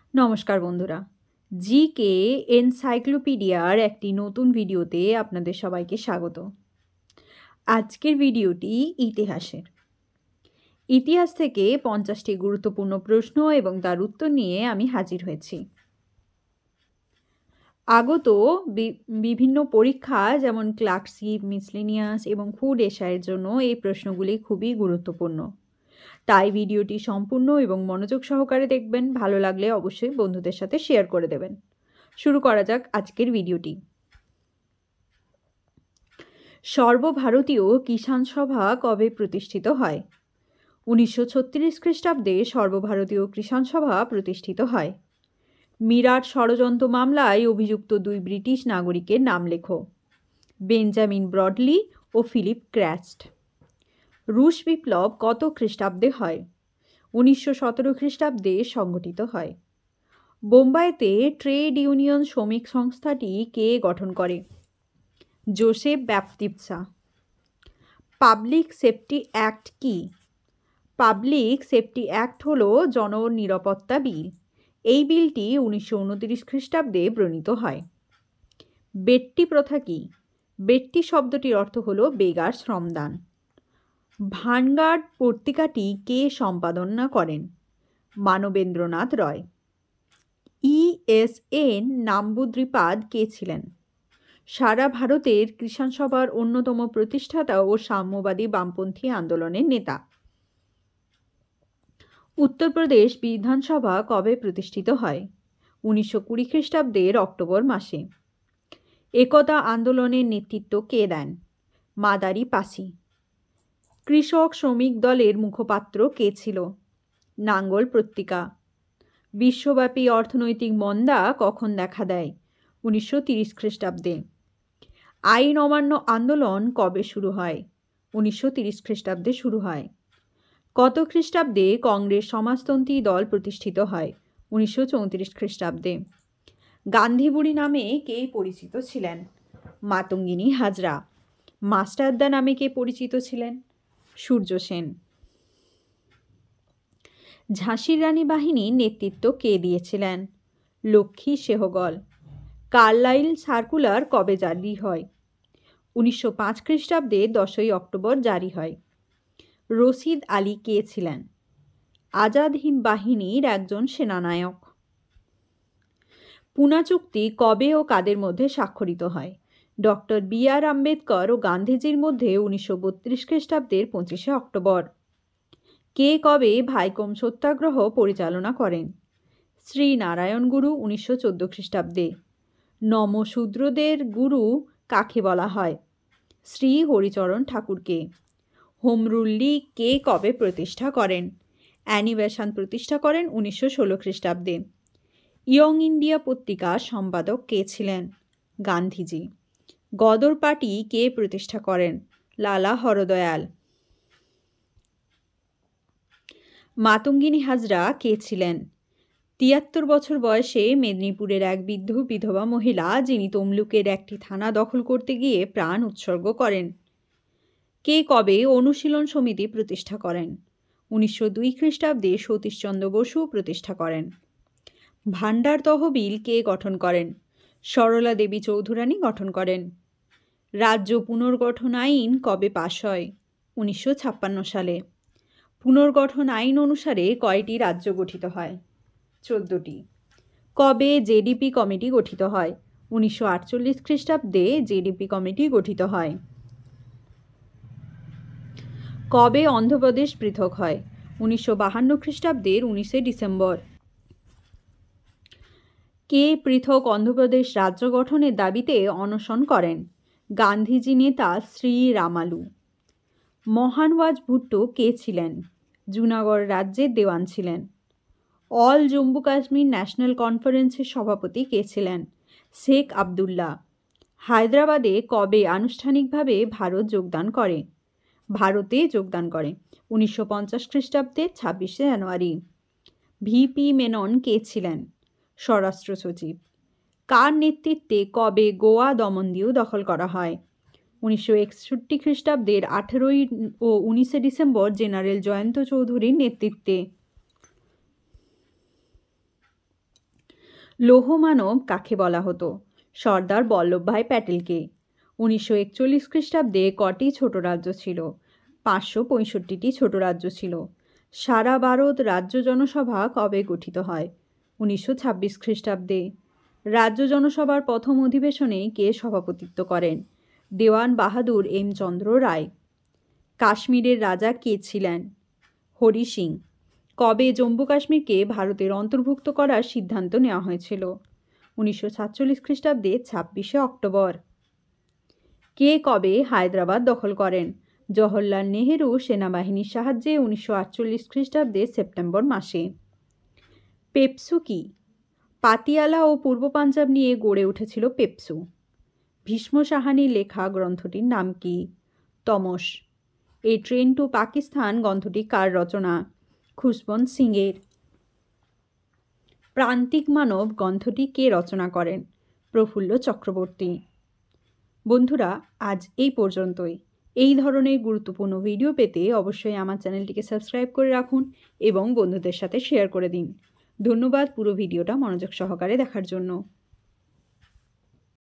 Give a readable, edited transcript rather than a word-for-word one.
নমস্কার বন্ধুরা, জিকে এনসাইক্লোপিডিয়ার একটি নতুন ভিডিওতে আপনাদের সবাইকে স্বাগত। আজকের ভিডিওটি ইতিহাস থেকে 50টি গুরুত্বপূর্ণ প্রশ্ন এবং তার উত্তর নিয়ে আমি হাজির হয়েছি। আগত বিভিন্ন পরীক্ষা যেমন ক্লার্কশিপ, মিসলেনিয়াস এবং ফুড এশায়ের জন্য এই প্রশ্নগুলি খুবই গুরুত্বপূর্ণ। তাই ভিডিওটি সম্পূর্ণ এবং মনোযোগ সহকারে দেখবেন। ভালো লাগলে অবশ্যই বন্ধুদের সাথে শেয়ার করে দেবেন। শুরু করা যাক আজকের ভিডিওটি। সর্বভারতীয় কিষাণ সভা কবে প্রতিষ্ঠিত হয়? 1936 খ্রিস্টাব্দে সর্বভারতীয় কিষাণ সভা প্রতিষ্ঠিত হয়। মিরাট ষড়যন্ত্র মামলায় অভিযুক্ত 2 ব্রিটিশ নাগরিকের নাম লেখো। বেঞ্জামিন ব্রডলি ও ফিলিপ ক্র্যাস্ট। রুশ বিপ্লব কত খ্রিস্টাব্দে হয়? 1917 খ্রিস্টাব্দে সংঘটিত হয়। বোম্বাইতে ট্রেড ইউনিয়ন শ্রমিক সংস্থাটি কে গঠন করে? Joseph Baptista. Public safety act কি? পাবলিক সেফটি অ্যাক্ট হল জননিরাপত্তা বিল। এই বিলটি 1929 খ্রিস্টাব্দে প্রণীত হয়। বেট্টি প্রথা কি? বেট্টি শব্দটির অর্থ হল বেগার শ্রমদান। ভানগার্ড পত্রিকাটি কে সম্পাদনা করেন? মানবেন্দ্রনাথ রয়। ইএসএন নাম্বুদ্রিপাদ কে ছিলেন? সারা ভারতের কিষাণ সভার অন্যতম প্রতিষ্ঠাতা ও সাম্যবাদী বামপন্থী আন্দোলনের নেতা। উত্তরপ্রদেশ বিধানসভা কবে প্রতিষ্ঠিত হয়? 1920 খ্রিস্টাব্দের অক্টোবর মাসে। একতা আন্দোলনের নেতৃত্ব কে দেন? মাদারি পাসি। কৃষক শ্রমিক দলের মুখপাত্র কে ছিল? নাঙ্গল পত্রিকা। বিশ্বব্যাপী অর্থনৈতিক মন্দা কখন দেখা দেয়? 1930 খ্রিস্টাব্দে। আইন অমান্য আন্দোলন কবে শুরু হয়? 1930 খ্রিস্টাব্দে শুরু হয়। কত খ্রিস্টাব্দে কংগ্রেস সমাজতন্ত্রী দল প্রতিষ্ঠিত হয়? 1934 খ্রিস্টাব্দে। গান্ধী বুড়ি নামে কে পরিচিত ছিলেন? মাতঙ্গিনী হাজরা। মাস্টারদা নামে কে পরিচিত ছিলেন? সূর্য সেন। ঝাঁসির রানী বাহিনীর নেতৃত্ব কে দিয়েছিলেন? লক্ষ্মী সেহগল। কার্লাইল সার্কুলার কবে জারি হয়? 1905 খ্রিস্টাব্দে 10ই অক্টোবর জারি হয়। রশিদ আলী কে ছিলেন? আজাদ হিন্দ বাহিনীর একজন সেনানায়ক। পুনা চুক্তি কবে ও কাদের মধ্যে স্বাক্ষরিত হয়? Doctor B.R.. আম্বেদকর ও গান্ধীজির মধ্যে 1932 খ্রিস্টাব্দের 25শে অক্টোবর। কে কবে ভাইকম সত্যাগ্রহ পরিচালনা করেন? শ্রী নারায়ণ গুরু 1914 খ্রিস্টাব্দে। নমশূদ্রদের গুরু কাকে বলা হয়? শ্রী হরিচরণ ঠাকুরকে। হোম রুল লীগ কে কবে প্রতিষ্ঠা করেন? অ্যানি বেসান্ট প্রতিষ্ঠা করেন 1916 খ্রিস্টাব্দে। ইয়ং ইন্ডিয়া পত্রিকার সম্পাদক কে ছিলেন? গান্ধীজি। গদর পার্টি কে প্রতিষ্ঠা করেন? লালা হরদয়াল। মাতঙ্গিনী হাজরা কে ছিলেন? 73 বছর বয়সে মেদিনীপুরের এক বৃদ্ধ বিধবা মহিলা, যিনি তমলুকের একটি থানা দখল করতে গিয়ে প্রাণ উৎসর্গ করেন। কে কবে অনুশীলন সমিতি প্রতিষ্ঠা করেন? 1902 খ্রিস্টাব্দে সতীশচন্দ্র বসু প্রতিষ্ঠা করেন। ভান্ডার তহবিল কে গঠন করেন? সরলা দেবী চৌধুরানী গঠন করেন। রাজ্য পুনর্গঠন আইন কবে পাশ হয়? 1956 সালে। পুনর্গঠন আইন অনুসারে কয়টি রাজ্য গঠিত হয়? 14টি। কবে জেডিপি কমিটি গঠিত হয়? 1948 খ্রিস্টাব্দে জেডিপি কমিটি গঠিত হয়। কবে অন্ধ্রপ্রদেশ পৃথক হয়? 1952 খ্রিস্টাব্দের 19শে ডিসেম্বর। কে পৃথক অন্ধ্রপ্রদেশ রাজ্য গঠনের দাবিতে অনশন করেন? গান্ধীজি নেতা শ্রী রামালু। মহানওয়াজ ভুট্টো কে ছিলেন? জুনাগড় রাজ্যের দেওয়ান ছিলেন। অল জম্মু কাশ্মীর ন্যাশনাল কনফারেন্সের সভাপতি কে ছিলেন? শেখ আবদুল্লাহ। হায়দ্রাবাদে কবে আনুষ্ঠানিকভাবে ভারতে যোগদান করে? 1950 খ্রিস্টাব্দে 26শে জানুয়ারি। ভিপি মেনন কে ছিলেন? স্বরাষ্ট্র সচিব। কার নেতৃত্বে কবে গোয়া দমনদিউ দখল করা হয়? 1961 খ্রিস্টাব্দের 18 ও 19শে ডিসেম্বর জেনারেল জয়ন্ত চৌধুরীর নেতৃত্বে। লৌহমানব কাকে বলা হতো? সর্দার বল্লভভাই প্যাটেলকে। 1941 খ্রিস্টাব্দে কটি ছোট রাজ্য ছিল? 565টি ছোট রাজ্য ছিল। সারা ভারত রাজ্য জনসভা কবে গঠিত হয়? 1926 খ্রিস্টাব্দে। রাজ্য জনসভার প্রথম অধিবেশনে কে সভাপতিত্ব করেন? দেওয়ান বাহাদুর এম চন্দ্র রায়। কাশ্মীরের রাজা কে ছিলেন? হরি সিং। কবে জম্মু কাশ্মীরকে ভারতের অন্তর্ভুক্ত করার সিদ্ধান্ত নেওয়া হয়েছিল? 1947 খ্রিস্টাব্দে 26শে অক্টোবর। কে কবে হায়দ্রাবাদ দখল করেন? জওহরলাল নেহেরু সেনাবাহিনীর সাহায্যে 1948 খ্রিস্টাব্দে সেপ্টেম্বর মাসে। পেপসু কি? পাতিয়ালা ও পূর্ব পাঞ্জাব নিয়ে গড়ে উঠেছিল পেপসু। ভীষ্ম সাহানির লেখা গ্রন্থটির নাম কি? Tamas. A train to Pakistan গ্রন্থটি কার রচনা? খুশবন্ত সিংয়ের। প্রান্তিক মানব গ্রন্থটি কে রচনা করেন? প্রফুল্ল চক্রবর্তী। বন্ধুরা, আজ এই পর্যন্তই। এই ধরনের গুরুত্বপূর্ণ ভিডিও পেতে অবশ্যই আমার চ্যানেলটিকে সাবস্ক্রাইব করে রাখুন এবং বন্ধুদের সাথে শেয়ার করে দিন। ধন্যবাদ পুরো ভিডিওটা মনোযোগ সহকারে দেখার জন্য।